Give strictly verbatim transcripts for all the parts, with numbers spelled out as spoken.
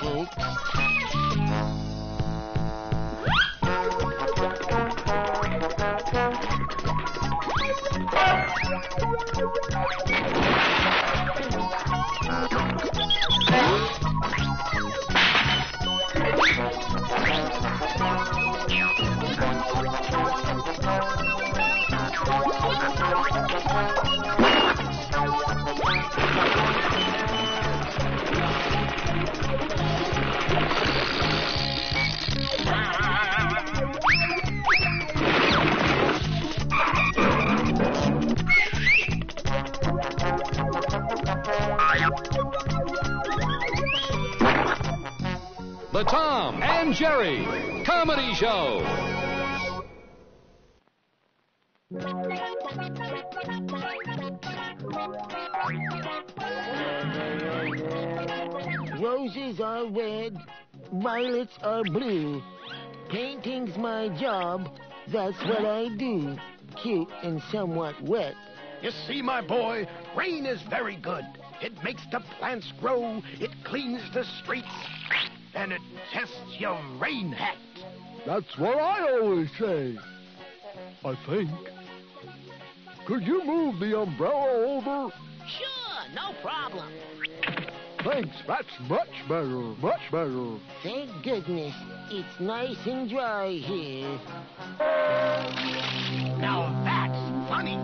folks. The Tom and Jerry Comedy Show. Roses are red, violets are blue. Painting's my job, that's what I do. Cute and somewhat wet. You see, my boy, rain is very good. It makes the plants grow, it cleans the streets, and it tests your rain hat. That's what I always say. I think. Could you move the umbrella over? Sure, no problem. Thanks, that's much better, much better. Thank goodness, it's nice and dry here. Now that's funny.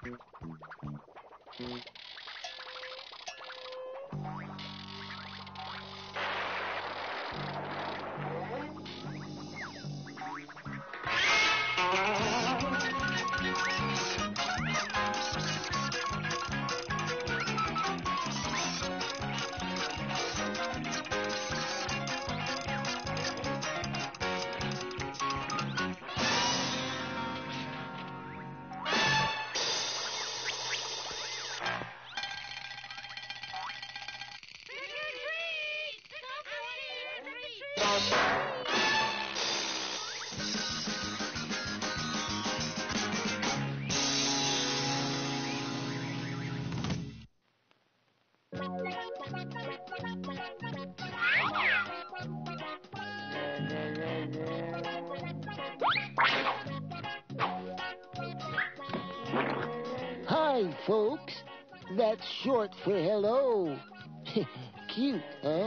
Hi, folks. That's short for hello. Cute, huh?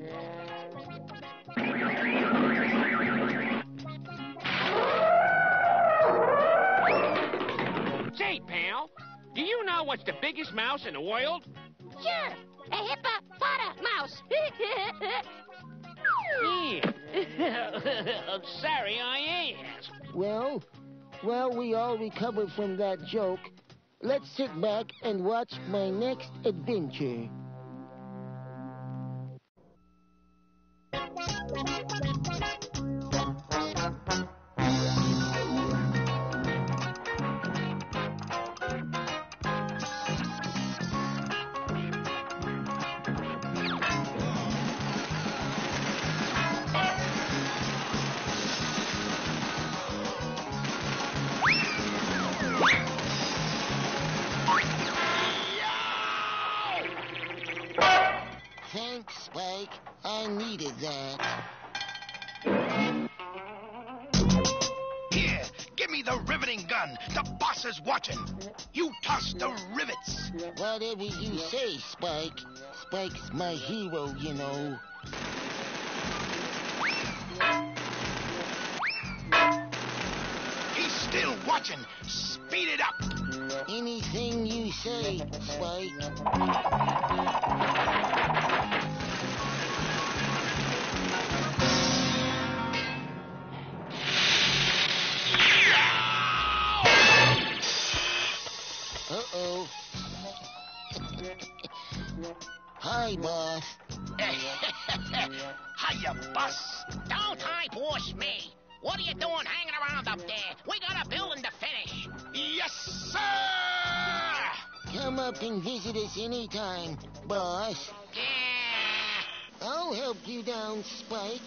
Say, pal, do you know what's the biggest mouse in the world? Sure, a hippopotamus. Yeah. I'm sorry I asked. Well, well, we all recovered from that joke. Let's sit back and watch my next adventure. Thanks, Spike. I needed that. Here, give me the riveting gun. The boss is watching. You toss the rivets. Whatever you say, Spike. Spike's my hero, you know. He's still watching. Speed it up. Anything you say, Spike. Uh-oh. Hi, boss. Hiya, boss. Don't high boss me. What are you doing hanging around up there? We got a building to finish. Yes, sir. Come up and visit us anytime, boss. Yeah. I'll help you down, Spike.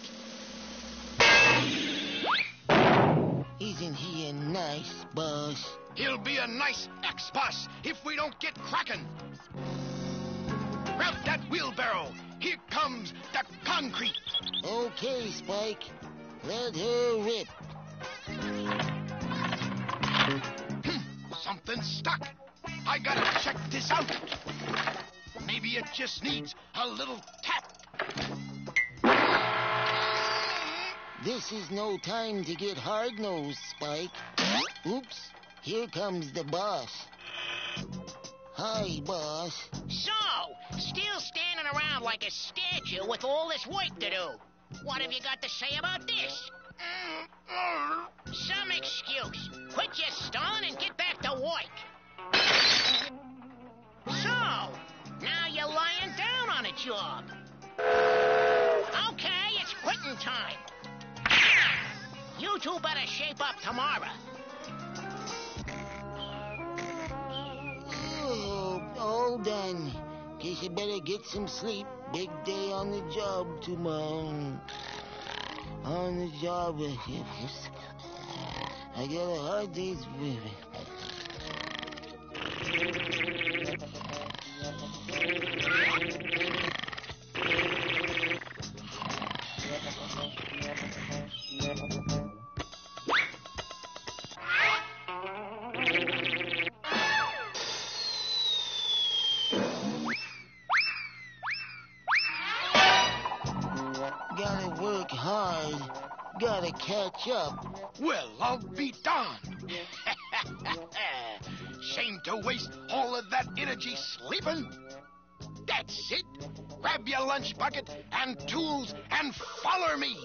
Isn't he a nice boss? He'll be a nice ex-boss if we don't get cracking. Grab that wheelbarrow. Here comes the concrete. Okay, Spike. Let her rip. Something's stuck. I gotta check this out. Maybe it just needs a little tap. This is no time to get hard-nosed, Spike. Oops. Here comes the boss. Hi, boss. So, still standing around like a statue with all this work to do. What have you got to say about this? Some excuse. Quit your stalling and get back to work. So, now you're lying down on a job. Okay, it's quitting time. You two better shape up tomorrow. Oh, all done. Guess you better get some sleep. Big day on the job tomorrow. On the job. I got a hard day's with Gotta work hard. Gotta catch up. Well, I'll be darned. Shame to waste all of that energy sleeping. That's it. Grab your lunch bucket and tools and follow me.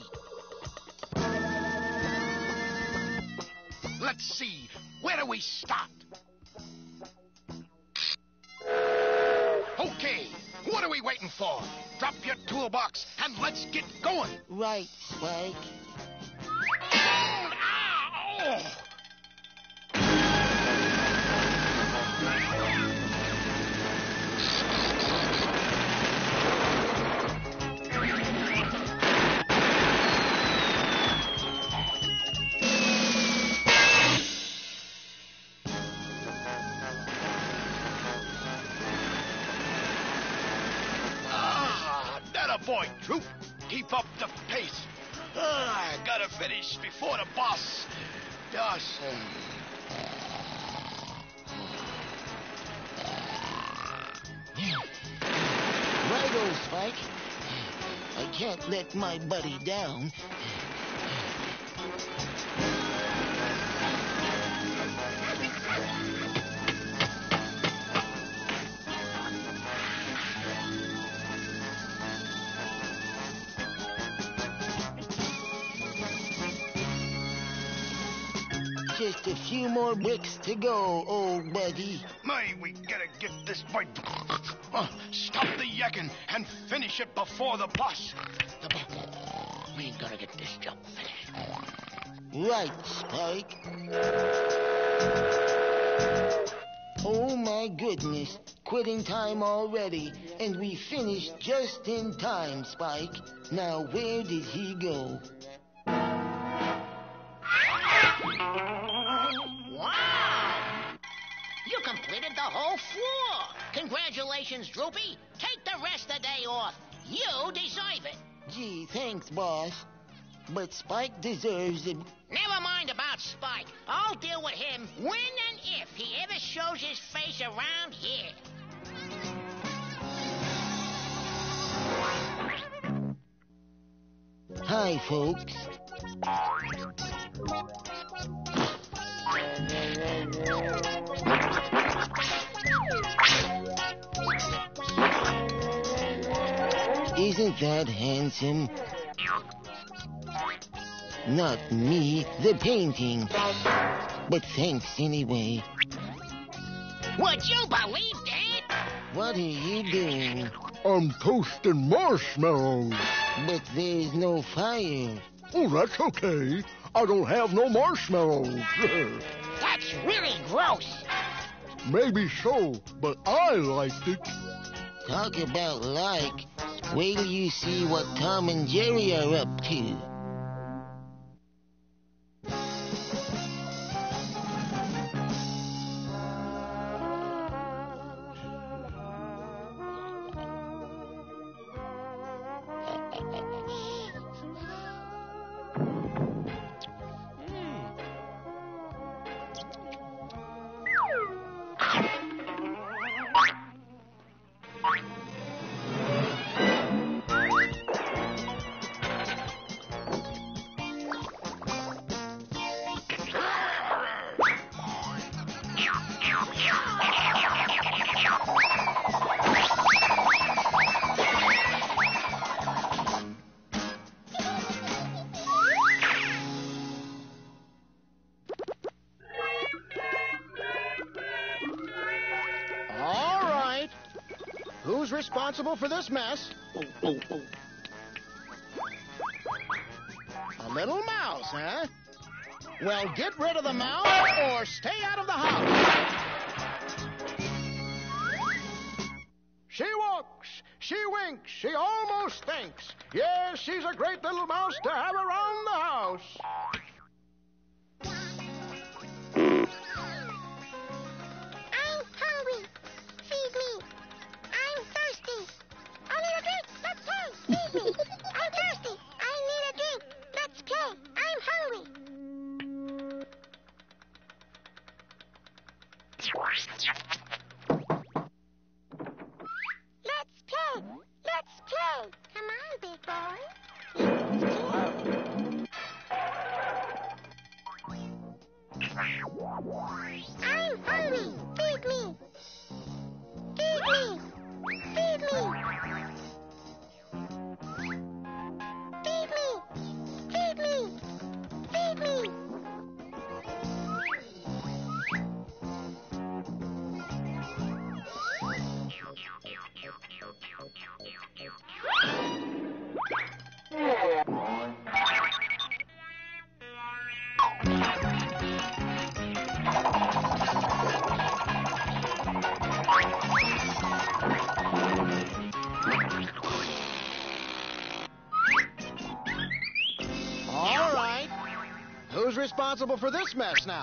Let's see. Where do we start? Okay. What are we waiting for? Drop your toolbox and let's get going. Right, Spike. Ow! Boy, Troop, keep up the pace. Uh, I gotta finish before the boss does. Righto, Spike. I can't let my buddy down. Just a few more bricks to go, old buddy. My, we gotta get this boy. Uh, stop the yakking and finish it before the boss. The boss. We gotta get this job finished. Right, Spike. Oh my goodness, quitting time already, and we finished just in time, Spike. Now where did he go? Wow! You completed the whole floor. Congratulations, Droopy. Take the rest of the day off. You deserve it. Gee, thanks, boss. But Spike deserves it. Never mind about Spike. I'll deal with him when and if he ever shows his face around here. Hi, folks. Isn't that handsome? Not me, the painting. But thanks anyway. Would you believe that? What are you doing? I'm toasting marshmallows. But there's no fire. Oh, that's okay. I don't have no marshmallows. That's really gross. Maybe so, but I liked it. Talk about like. Wait till you see what Tom and Jerry are up to. Who's responsible for this mess? Oh, oh, oh. A little mouse, huh? Well, get rid of the mouse or stay out of the house. She walks, she winks, she almost thinks. Yes, she's a great little mouse to have around the house. I'm hungry. Feed me. I'm thirsty. I need a drink. Let's play. Feed me. I'm thirsty. I need a drink. Let's play. I'm hungry. Let's play. Let's play. Come on, big boy. Let's play. responsible for this mess now?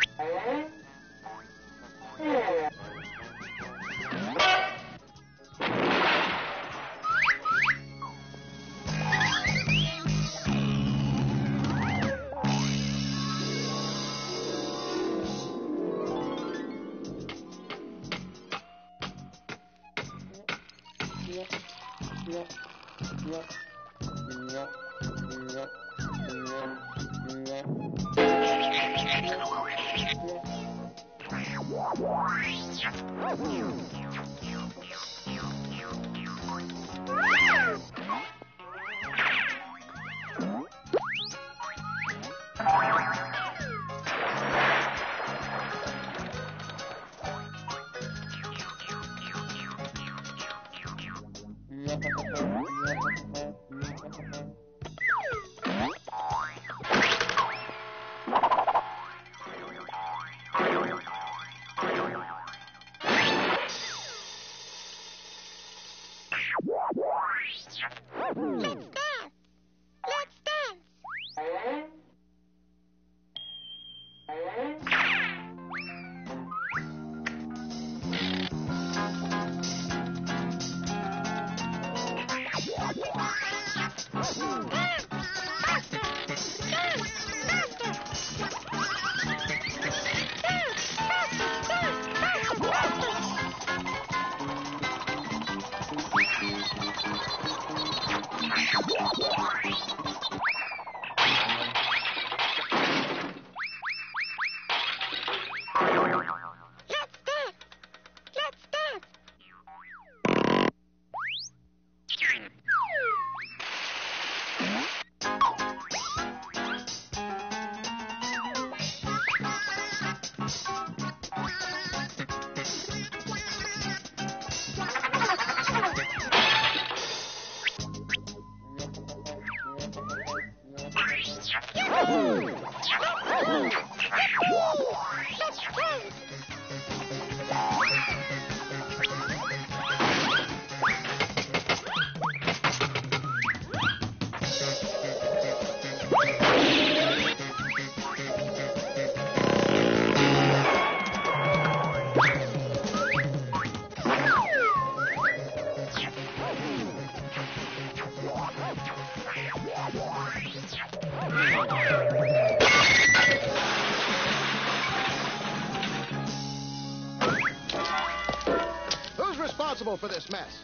For this mess.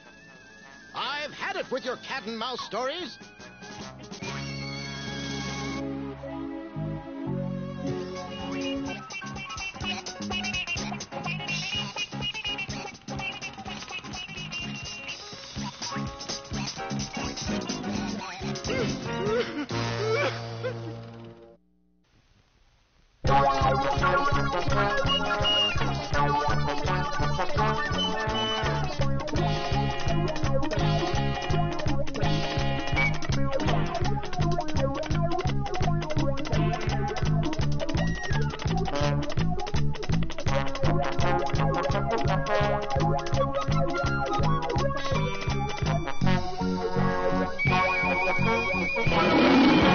I've had it with your cat and mouse stories. Thank you.